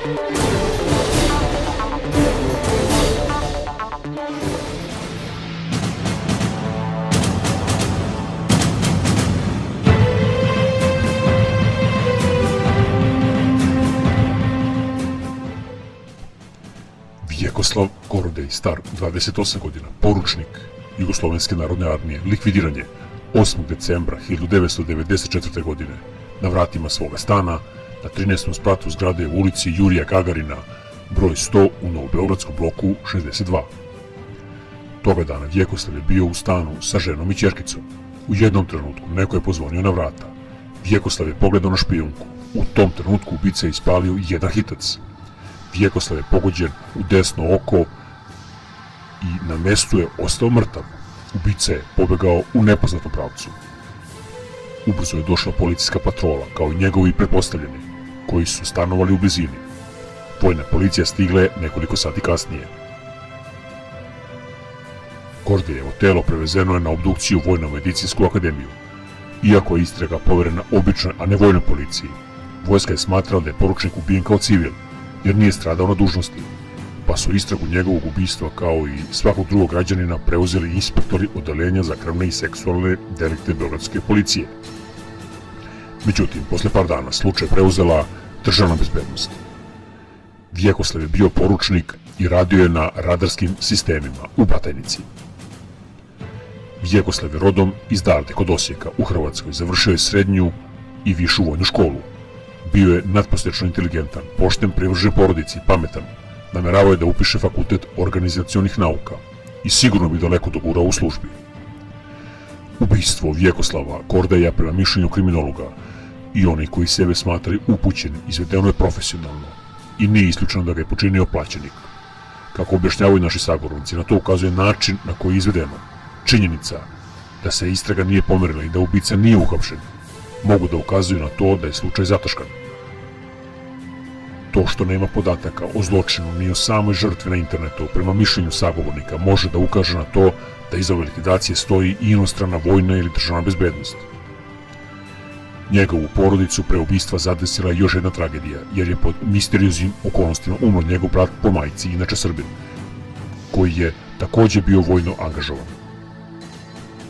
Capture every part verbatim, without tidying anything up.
Vjekoslav Korodej, star dvadeset osam godina, poručnik Jugoslovenske narodne armije, likvidiran je osmog decembra hiljadu devetsto devedeset četvrte. godine na vratima svoga stana na trinaestom spratu zgrade u ulici Jurija Gagarina, broj sto u Novobeogradskom bloku šezdeset dva. Toga dana Vjekoslav je bio u stanu sa ženom i ćerkicom. U jednom trenutku neko je pozvonio na vrata. Vjekoslav je pogledao na špijunku. U tom trenutku ubica je ispalio jedan hitac. Vjekoslav je pogođen u desno oko i na mestu je ostao mrtav. Ubica je pobegao u nepoznatom pravcu. Ubrzo je došla policijska patrola, kao i njegovi pretpostavljeni, koji su stanovali u blizini. Vojna policija stigla je nekoliko sati kasnije. Kordejevo telo prevezeno je na obdukciju u Vojno-medicinsku akademiju. Iako je istraga poverena običnoj, a ne vojnoj policiji, vojska je smatrala da je poručnik ubijen kao civil, jer nije stradao na dužnosti, pa su istragu njegovog ubistva kao i svakog drugog građanina preuzeli inspektori odeljenja za krvne i seksualne delikte beogradske policije. Međutim, posle par dana slučaj preuzela državna bezbednost. Vjekoslav je bio poručnik i radio je na radarskim sistemima u Batajnici. Vjekoslav je rodom iz Darde kod Osijeka u Hrvatskoj, završio je srednju i višu vojnu školu. Bio je nadprosečno inteligentan, pošten, privržen porodici, pametan. Nameravao je da upiše fakultet organizacionih nauka i sigurno bi daleko dogurao u službi. Ubistvo Vjekoslava Kordeja, prema mišljenju kriminologa i oni koji sebe smatraju upućeni, izvedeno je profesionalno i nije isključeno da ga je počinio plaćenik. Kako objašnjavaju naši sagovornici, na to ukazuje način na koji je izvedeno. Činjenica da se istraga nije pomerila i da ubica nije uhapšen mogu da ukazuju na to da je slučaj zataškan. To što nema podataka o zločinu ni o samoj žrtvi na internetu, prema mišljenju sagovornika, može da ukaže na to da iza ove likvidacije stoji i inostrana vojna ili državna bezbednost. Njegovu porodicu pre ubistva zadesila je još jedna tragedija, jer je pod misterioznim okolnostima umro njegov brat po majci, inače Srbin, koji je takođe bio vojno angažovan.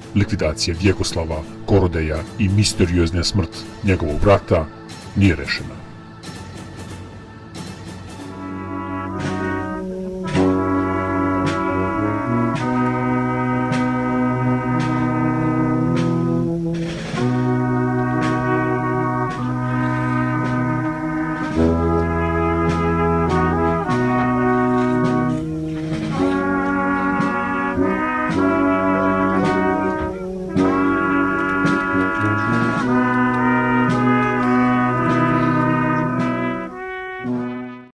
Likvidacija Vjekoslava Korodeja i misteriozna smrt njegovog brata nije rešena.